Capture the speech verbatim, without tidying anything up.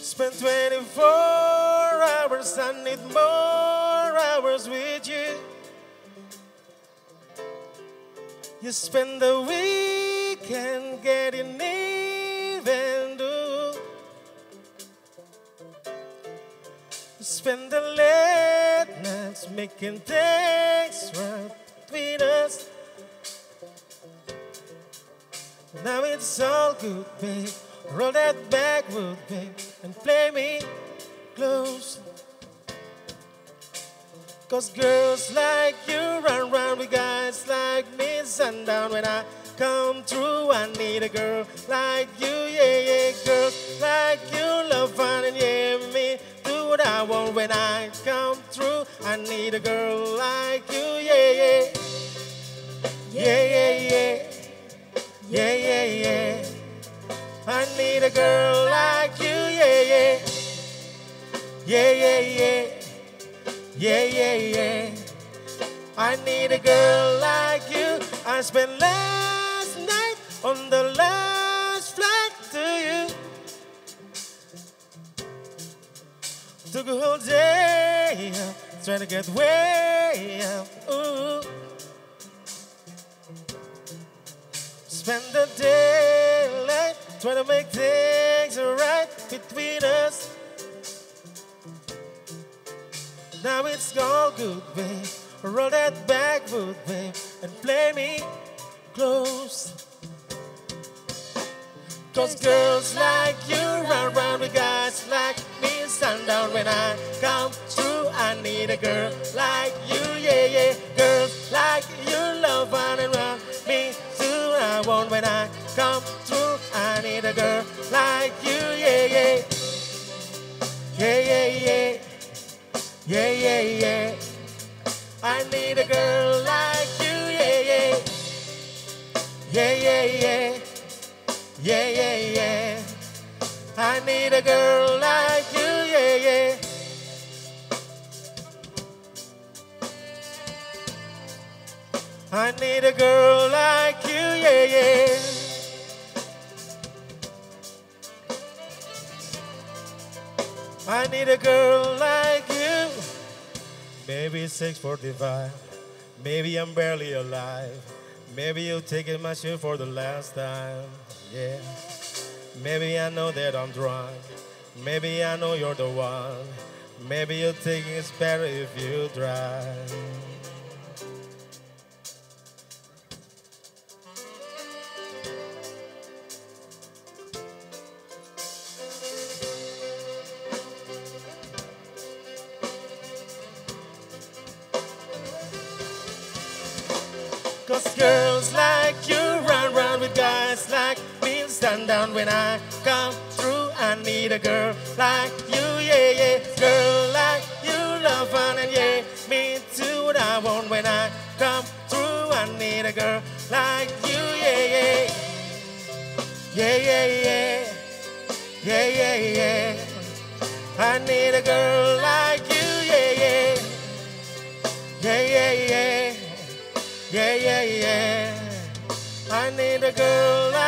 spend twenty-four hours, I need more hours with you. You spend the weekend getting even, do. You spend the late nights making things right between us. Now it's all good, babe. Roll that backwood, babe, and play me close. Cause girls like you run round with guys like me. Sundown when I come through, I need a girl like you, yeah, yeah. Girls like you love fun and yeah, me do what I want when I come through. I need a girl like you, yeah, yeah. Yeah, yeah, yeah. Yeah, yeah, yeah. I need a girl like you, yeah, yeah. Yeah, yeah, yeah. Yeah, yeah, yeah. I need a girl like you. I spent last night on the last flight to you. Took a whole day up, trying to get way up. Ooh. Spend the daylight trying to make things right between us. Now it's all good, babe. Roll that backwood, babe, and play me close. Cause girls like you run around with guys like me. Sundown when I come through, I need a girl like you, yeah, yeah. Girls like you love fun and run me too. I want when I come through, I need a girl like you, yeah, yeah. Yeah, yeah, yeah. Yeah, yeah, yeah. I need a girl like you, yeah, yeah. Yeah, yeah, yeah. Yeah, yeah, yeah. I need a girl like you, yeah, yeah. I need a girl like you, yeah, yeah. I need a girl like you. Maybe it's six forty-five. Maybe I'm barely alive. Maybe you're taking my shit for the last time. Yeah. Maybe I know that I'm drunk. Maybe I know you're the one. Maybe you're thinking it's better if you drive. Cause girls like you run round with guys like me. Stand down when I come through. I need a girl like you, yeah, yeah. Girl like you love fun and yeah, me too. What I want when I come through. I need a girl like you, yeah, yeah. Yeah, yeah, yeah. Yeah, yeah, yeah. I need a girl like you, yeah, yeah. Yeah, yeah, yeah. Yeah, yeah, yeah. I need a girl